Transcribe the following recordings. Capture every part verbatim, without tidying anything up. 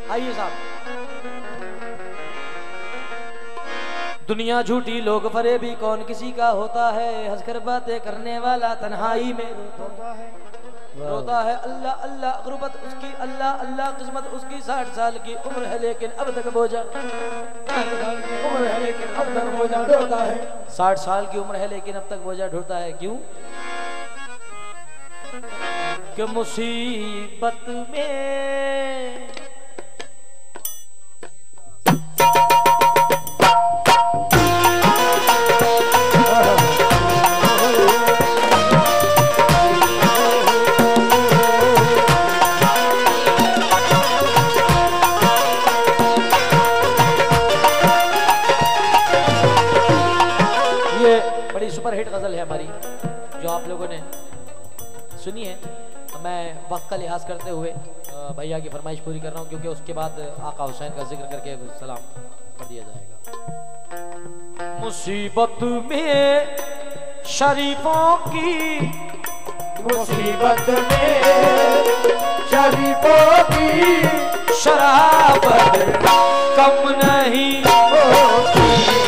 आइए साहब। दुनिया झूठी लोग फरेबी, कौन किसी का होता है, हंसकर बातें करने वाला तन्हाई में रोता है रोता है। अल्लाह अल्लाह गुर्बत उसकी, अल्लाह अल्लाह किस्मत उसकी। साठ साल की उम्र है लेकिन अब तक बोझा उम्र है लेकिन अब तक बोझा ढोता है। साठ साल की उम्र है लेकिन अब तक बोझा ढोता है। क्यों? कि मुसीबत में सुपर हिट गजल है हमारी जो आप लोगों ने सुनी है। मैं वक्त का लिहाज करते हुए भैया की फरमाइश पूरी कर रहा हूँ, क्योंकि उसके बाद आका हुसैन का जिक्र करके सलाम कर दिया जाएगा। मुसीबत में शरीफों की, मुसीबत में शरीफों की शराबत कम नहीं होती।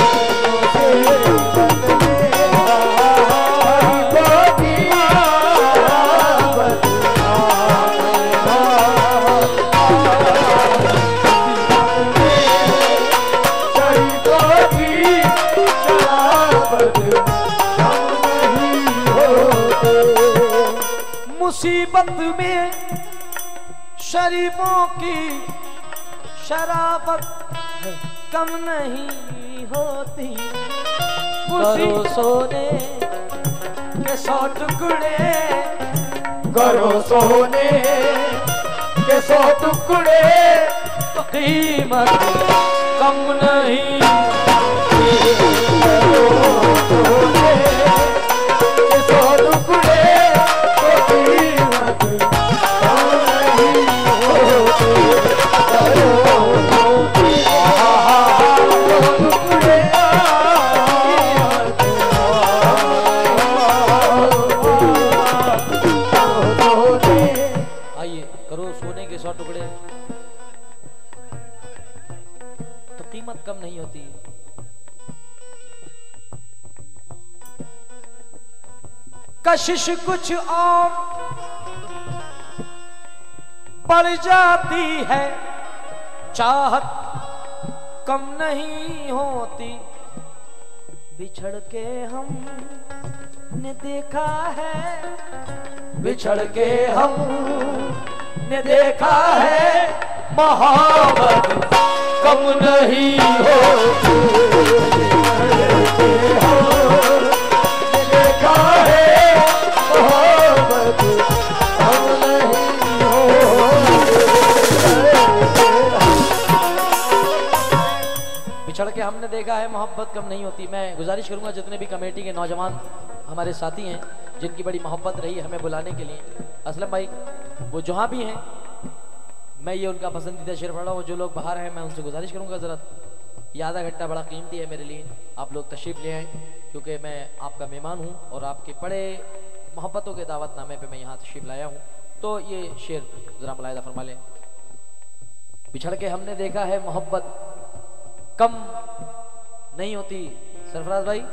मुसीबत में शरीफों की शराबत कम नहीं होती। करो सोने के सौ टुकड़े, करो सोने के सौ टुकड़े, तो कीमत कम नहीं। करो सोने के सौ टुकड़े, टुकड़े तो कीमत कम नहीं होती। कशिश कुछ और बढ़ जाती है, चाहत कम नहीं होती। बिछड़ के हम ने देखा है, बिछड़ के हम ने देखा है, मोहब्बत कम नहीं होती। देखा है मोहब्बत कम नहीं होती। बिछड़ के हमने देखा है, मोहब्बत कम नहीं होती। मैं गुजारिश करूंगा जितने भी कमेटी के नौजवान हमारे साथी हैं जिनकी बड़ी मोहब्बत रही हमें बुलाने के लिए, असलम भाई वो जहाँ भी हैं, मैं ये उनका पसंदीदा शेर पढ़ रहा हूँ। जो लोग बाहर हैं मैं उनसे गुजारिश करूँगा ज़रा ये आधा घंटा बड़ा कीमती है मेरे लिए, आप लोग तशरीफ़ ले आएँ, क्योंकि मैं आपका मेहमान हूँ और आपके बड़े मोहब्बतों के दावतनामे पे मैं यहाँ तशरीफ़ लाया हूँ। तो ये शेर ज़रा मुलाहिज़ा फरमा लें। बिछड़ के हमने देखा है, मोहब्बत कम नहीं होती। सरफराज भाई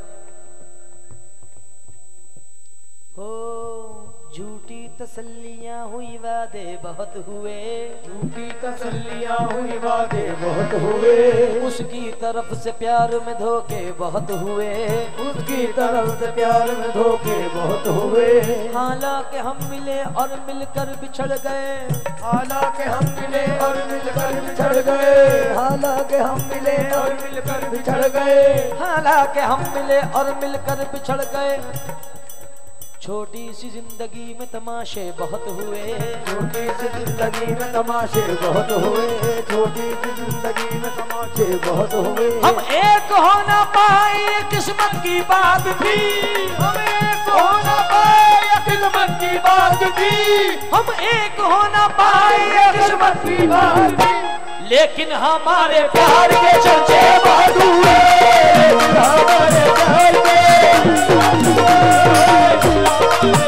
हो झूठी तसल्लियां हुई, वादे बहुत हुए, झूठी तसल्लियां हुई, वादे बहुत हुए। उसकी तरफ से प्यार में धोखे बहुत हुए, उसकी तरफ से प्यार में धोखे बहुत हुए। हालांकि हम मिले और मिलकर बिछड़ गए, हालांकि हम मिले और मिलकर बिछड़ गए, हालांकि हम मिले और मिलकर बिछड़ गए, हालांकि हम मिले और मिलकर बिछड़ गए। छोटी सी जिंदगी में तमाशे बहुत हुए, छोटी सी जिंदगी में तमाशे बहुत हुए, छोटी सी जिंदगी में तमाशे बहुत हुए। हम एक हो ना पाए किस्मत की बात थी, हम एक हो ना पाए किस्मत की बात थी, हम एक हो ना पाए किस्मत की बात थी। लेकिन हमारे प्यार के चर्चे बहुत हुए, हमारे प्यार के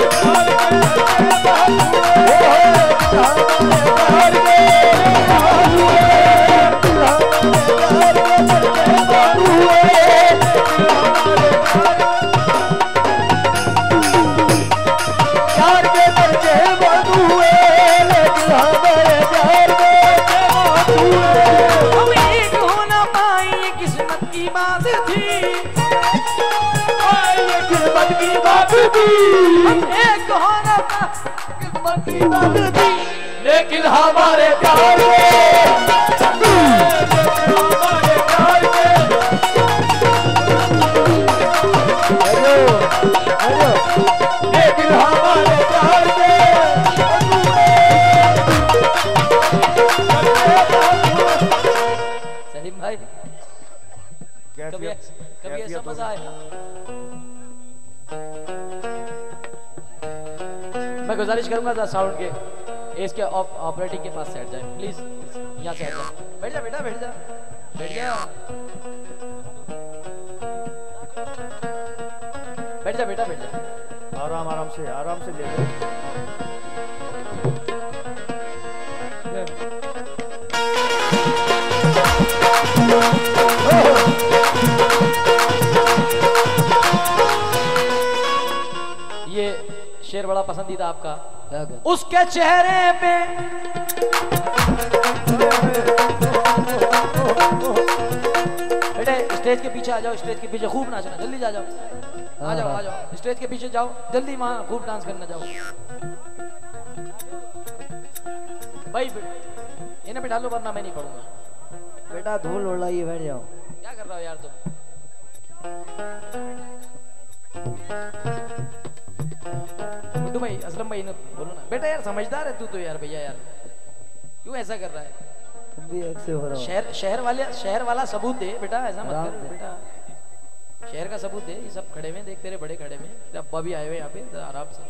Oh, लेकिन हमारे प्यार हमारे प्यार लेकिन हमारे प्यार सलीम भाई कभी कभी ऐसा मजा आएगा। मैं गुजारिश करूंगा जरा साउंड के इसके ऑपरेटिंग के पास से हट जाए प्लीज। यहाँ से हट जाए। बैठ जा बेटा बैठ जा बैठ जा बैठ जा बेटा बैठ जा। आराम आराम से आराम से ले लो। ये शेर बड़ा पसंदीदा आपका। उसके चेहरे पे बेटे स्टेज के पीछे आ जाओ। स्टेज के पीछे खूब नाचना। जल्दी जा जाओ आ जाओ आ जाओ स्टेज के पीछे जाओ जल्दी वहां खूब डांस करना जाओ। भाई इन्हें बिठा लो वरना मैं नहीं पढ़ूंगा। बेटा धूल उड़ाइए बैठ जाओ। क्या कर रहा हो यार तुम? गुड्डू भाई असलम भाई ने बोलो ना। बेटा यार समझदार है तू तो यार। भैया यार क्यों ऐसा कर रहा है? तुम भी ऐसे हो रहा हो। शहर शहर वाले शहर वाला सबूत दे बेटा। ऐसा मत आराम कर से। बेटा। शहर का सबूत दे। ये सब खड़े हुए देख तेरे बड़े खड़े हुए। तेरे अब्बा भी आए हुए यहाँ पे जरा आराम से।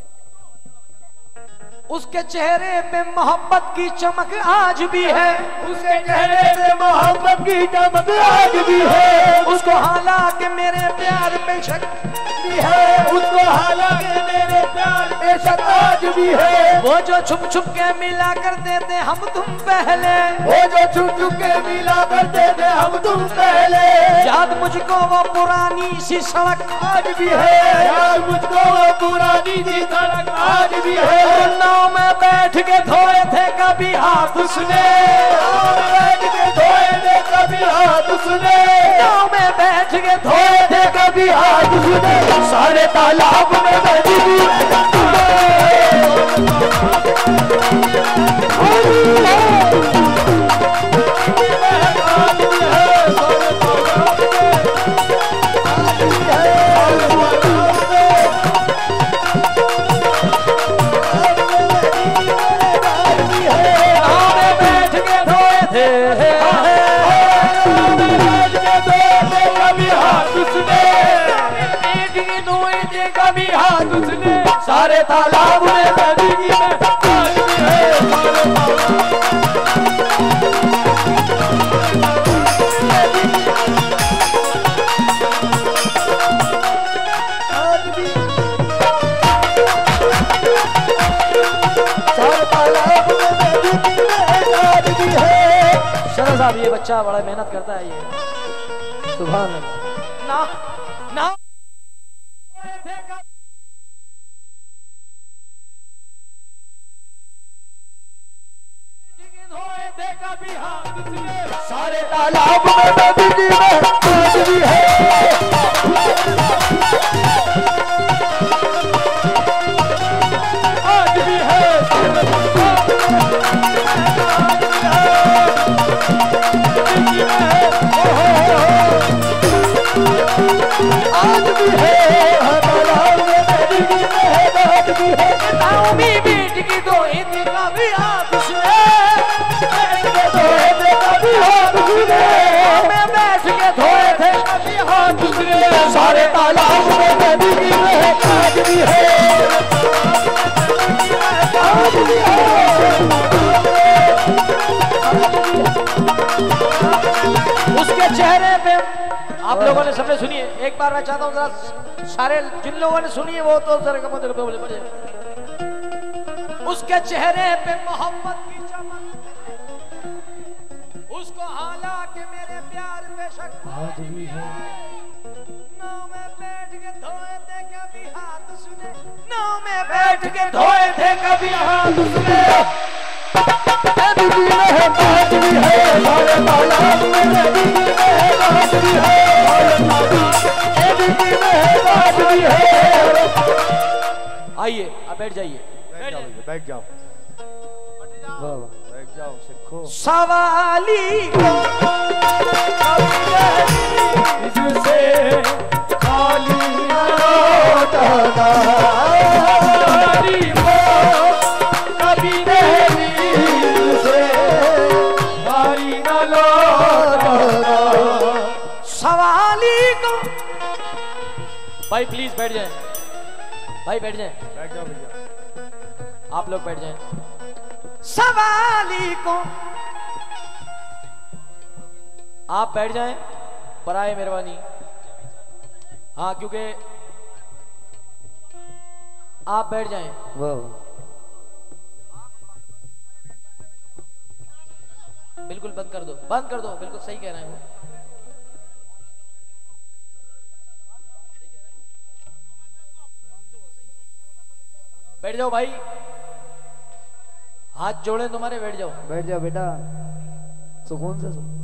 उसके चेहरे पे मोहब्बत की चमक आज भी है। उसके चेहरे पे मोहब्बत की चमक आज भी है। उसको हालांकि मेरे प्यार पे शक भी है। उसको हालांकि मेरे प्यार पे शक आज भी है। वो जो छुप छुप के मिला करते थे हम तुम पहले। वो जो छुप छुप के मिला करते थे हम तुम पहले। याद मुझको वो पुरानी सी सड़क आज भी है। याद मुझको वो पुरानी सी सड़क आज भी है। नाव में बैठ के धोए थे कभी हाथ उसने। नाव में बैठ के धोए थे कभी हाथ उसने। नाव में बैठ के धोए थे कभी हाथ उसने। सारे तालाब में बहती थी। सारे तालाब में बहती है। शरद साहब ये बच्चा बड़ा मेहनत करता है। ये सुभान अल्लाह। ना ना सारे तालाब में बहती थी आज भी है। आज भी है। आज भी है। तालाब में बहती थी आज भी है। नाव में बैठ के धोए थे कभी हाथ उसने। में बैठ के धोए थे कभी हाथ उसने। सारे तालाब में बहती थी आज भी है। आज भी है। उसके चेहरे पे आप लोगों ने सबने सुनिए। एक बार मैं चाहता हूँ जरा सारे जिन लोगों ने सुनी है वो तो जरा कम बोले बोले बोले। उसके चेहरे पे मोहब्बत की चमक। उसको हालांकि मेरे प्यार पे शक आज भी है। नाव में बैठ के धोए थे कभी हाथ उसने। नाव में बैठ के धोए थे कभी हाथ उसने। आज भी है। आज भी है। सारे तालाब में बहती थी आज भी है। आज भी है। आज भी है। आइए अब बैठ जाइए बैठ जाओ बैठ जाओ बैठ जाओ सिखो। सवाली को इससे खाली न लौटना, सवाली को कभी नहीं से खाली न लौटना। सवाली को भाई प्लीज बैठ जाए, भाई बैठ जाए, बैठ जाओ भैया, आप लोग बैठ जाएं। सवाली को आप बैठ जाएं, पराए मेहरबानी। हाँ क्योंकि आप बैठ जाएं। वाह बिल्कुल बंद कर दो, बंद कर दो, बिल्कुल सही कह रहे हैं वो। बैठ जाओ भाई, हाथ जोड़े तुम्हारे, बैठ जाओ बैठ जाओ बेटा, सुकून से सुन।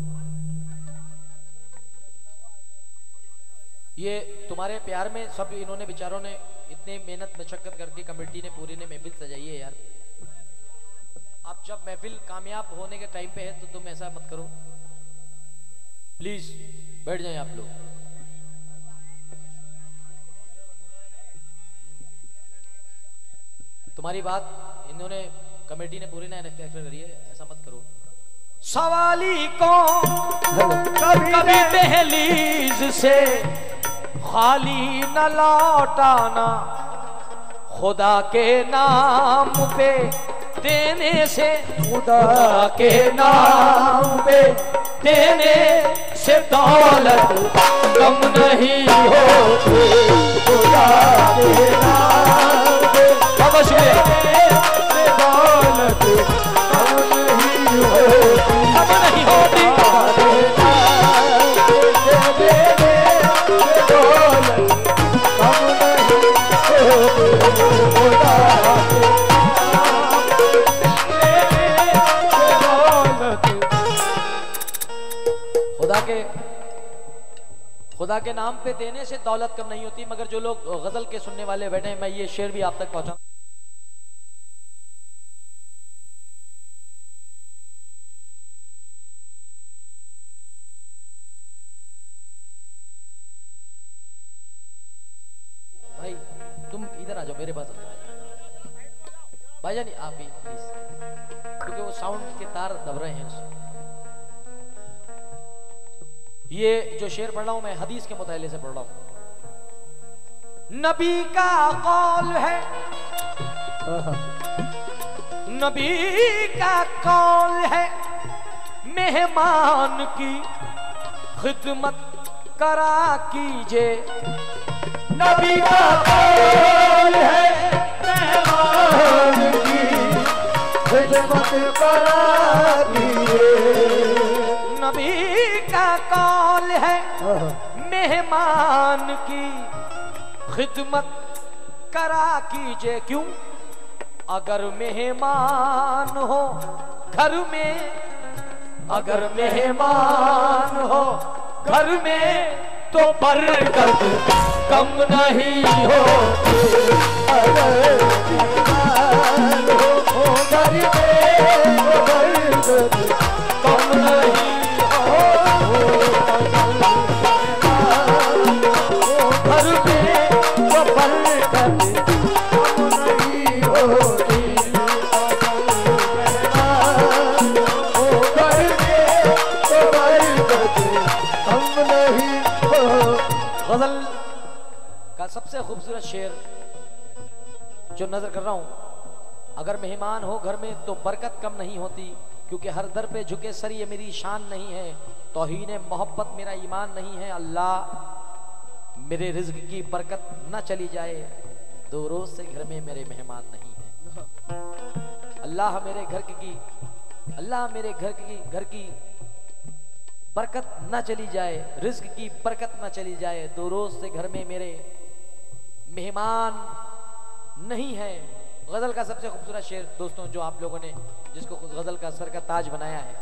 ये तुम्हारे प्यार में सब इन्होंने बेचारों ने इतने मेहनत मशक्कत करके कमेटी ने पूरी ने महफिल सजाई है यार। अब जब महफिल कामयाब होने के टाइम पे है तो तुम ऐसा मत करो प्लीज। बैठ जाएं आप लोग। तुम्हारी बात इन्होंने कमेटी ने पूरी ने एक्सेप्ट करी है, ऐसा मत करो। सवाली को कभी, कभी दहलीज से खाली न लौटाना, खुदा के नाम पे देने से, खुदा के नाम पे देने से दौलत कम नहीं होती, खुदा के नाम पे दौलत कम नहीं होती, कम नहीं होती, खुदा के खुदा के नाम पे देने से दौलत कम नहीं होती। मगर जो लोग गजल के सुनने वाले बैठे हैं, मैं ये शेर भी आप तक पहुंचा। भाई तुम इधर आ जाओ, मेरे पास आ जाओ भाईजान, आप भी प्लीज, क्योंकि वो साउंड के तार दब रहे हैं। ये जो शेर पढ़ रहा हूं मैं हदीस के मुताले से पढ़ रहा हूं। नबी का कौल है, नबी का कौल है, मेहमान की खिदमत करा कीजिए। नबी का कौल है, मेहमान की खिदमत करा कीजिए। नबी का कौल है, मेहमान की खिदमत करा कीजिए। क्यों? अगर मेहमान हो घर में, अगर मेहमान हो घर में तो बरकत कम नहीं होती, अगर मेहमान हो घर में तो बरकत कम नहीं गजल का सबसे खूबसूरत शेर जो नजर कर रहा हूं। अगर मेहमान हो घर में तो बरकत कम नहीं होती, क्योंकि हर दर पे झुके सर ये मेरी शान नहीं है, तौहीन मोहब्बत मेरा ईमान नहीं है। अल्लाह मेरे रिज्क की बरकत न चली जाए, दो रोज से घर में मेरे मेहमान नहीं है। अल्लाह मेरे घर की अल्लाह मेरे घर की घर की बरकत ना चली जाए, रिज्क की बरकत ना चली जाए, दो रोज से घर में मेरे मेहमान नहीं है। गजल का सबसे खूबसूरत शेर दोस्तों, जो आप लोगों ने जिसको गजल का सर का ताज बनाया है।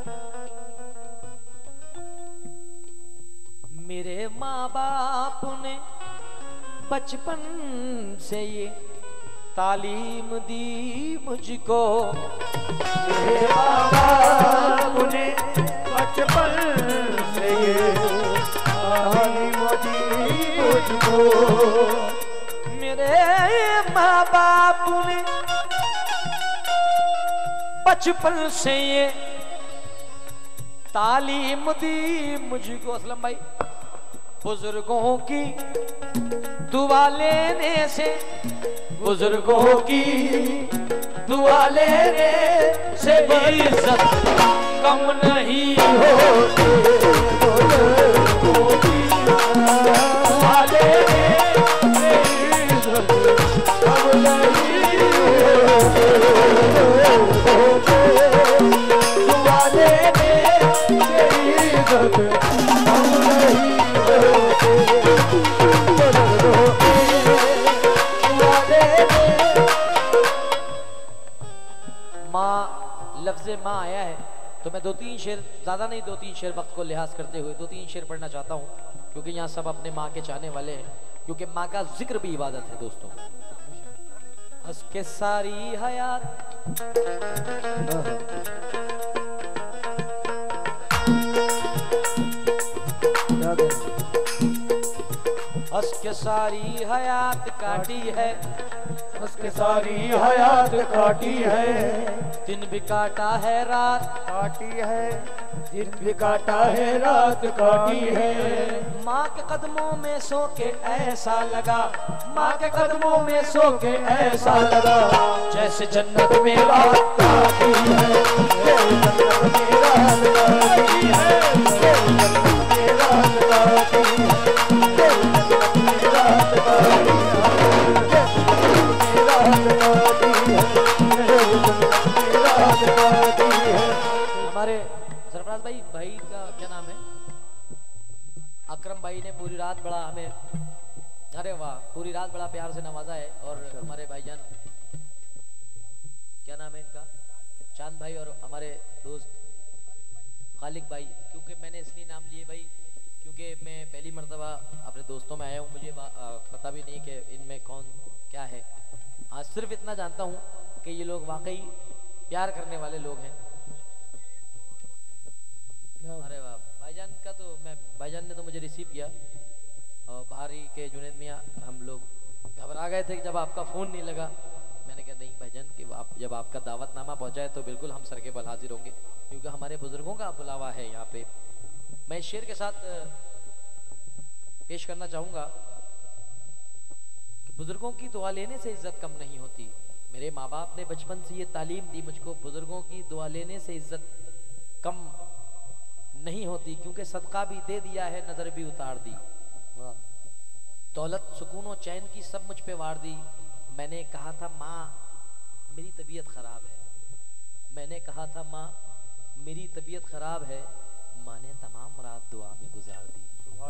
मेरे माँ बाप ने बचपन से ये तालीम दी मुझको मेरे बाबा ने बचपन से ये तालीम दी मुझको। मेरे माँ बाप ने बचपन से ये तालीम दी मुझको। असलम भाई, बुजुर्गों की दुआ लेने से, बुजुर्गों की दुआ लेने से इज्जत कम नहीं होती। बुजुर्गों की दुआ लेने से इज्जत कम नहीं होती। दुआ लेने से इज्जत कम नहीं माँ लफ्ज़ माँ आया है तो मैं दो तीन शेर, ज़्यादा नहीं, दो तीन शेर वक्त को लिहाज करते हुए दो तीन शेर पढ़ना चाहता हूँ, क्योंकि यहाँ सब अपने माँ के चाहने वाले हैं, क्योंकि माँ का जिक्र भी इबादत है दोस्तों। हंस के सारी हयात हंस के सारी हयात काटी है, हंस के सारी हयात काटी है। दिन भी काटा है, रात काटी है, दिन भी काटा है, रात काटी है। माँ के कदमों में सो के ऐसा लगा, माँ के कदमों में सो के ऐसा लगा जैसे जन्नत में रात काटी है, जन्नत में रात काटी है, जन्नत में रात काटी है, जन्नत में रात काटी है। हमारे सरफराज भाई, भाई का क्या नाम है, अकरम भाई ने पूरी रात बड़ा हमें, अरे वाह, पूरी रात बड़ा प्यार से नवाजा है। और हमारे भाईजान, क्या नाम है इनका, चांद भाई, और हमारे दोस्त खालिक भाई, क्योंकि मैंने इसलिए नाम लिए भाई क्योंकि मैं पहली मर्तबा अपने दोस्तों में आया हूँ, मुझे पता भी नहीं कि इनमें कौन क्या है। हाँ, सिर्फ इतना जानता हूँ कि ये लोग वाकई प्यार करने वाले लोग हैं। अरे वाह, भाईजान का तो मैं, भाईजान ने तो मुझे रिसीव किया और बाहरी के जुनेद मियाँ, हम लोग घबरा गए थे कि जब आपका फ़ोन नहीं लगा। मैंने कहा नहीं भाईजान कि आप जब आपका दावतनामा पहुँचाए तो बिल्कुल हम सर के बल हाजिर होंगे, क्योंकि हमारे बुजुर्गों का बुलावा है यहाँ पे। मैं शेर के साथ पेश करना चाहूँगा कि बुजुर्गों की दुआ लेने से इज्जत कम नहीं होती। मेरे माँ बाप ने बचपन से ये तालीम दी मुझको, बुजुर्गों की दुआ लेने से इज्जत कम नहीं होती, क्योंकि सदका भी दे दिया है, नजर भी उतार दी, दौलत सुकून और चैन की सब मुझ पे वार दी। मैंने कहा था माँ मेरी तबीयत खराब है, मैंने कहा था माँ मेरी तबीयत खराब है, माँ ने तमाम रात दुआ में गुजार दी।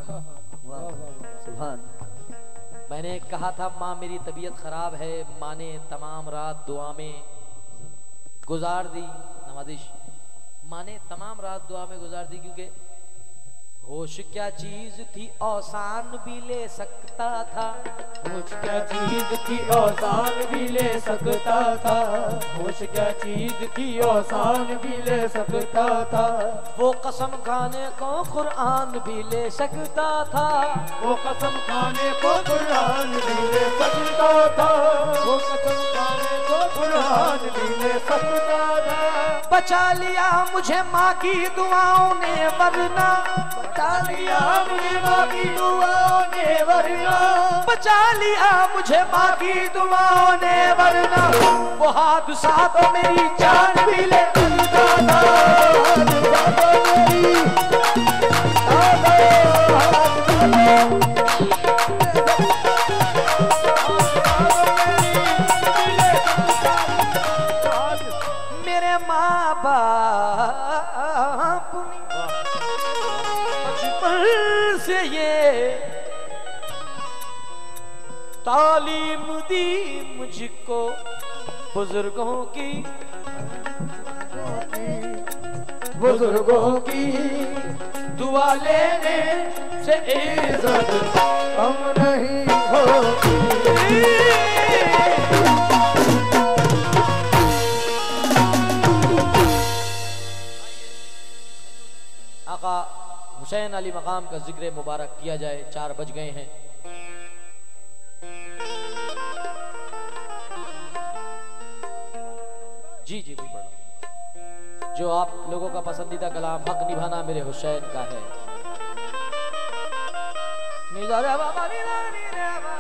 सुभान। मैंने कहा था माँ मेरी तबीयत खराब है, माँ ने तमाम रात दुआ में गुजार दी। नवाजिश, माँ ने तमाम रात दुआ में गुजार दी, क्योंकि होश क्या चीज थी औसान भी ले सकता था, होश क्या चीज थी औसान भी ले सकता था, होश क्या चीज थी औसान भी ले सकता था। वो कसम खाने को कुरान भी ले सकता था, वो कसम खाने को कुरान भी ले सकता था, वो कसम खाने को कुरान भी ले सकता था। बचा लिया मुझे माँ की दुआओं ने, वरना बचा लिया मुझे माँ की दुआओं ने, वरना बचा लिया मुझे माँ की दुआओं ने, वरना वो हादसा तो मेरी जान भी ले सकता था। मेरे माँ बाप बचपन से ये तालीम दी मुझको, बुजुर्गों की बुजुर्गों की दुआ लेने से इज्जत कम नहीं होती। आका हुसैन अली मकाम का जिक्र मुबारक किया जाए। चार बज गए हैं। जी जी भी पढ़ो। जो आप लोगों का पसंदीदा कलाम हक निभाना मेरे हुसैन का है।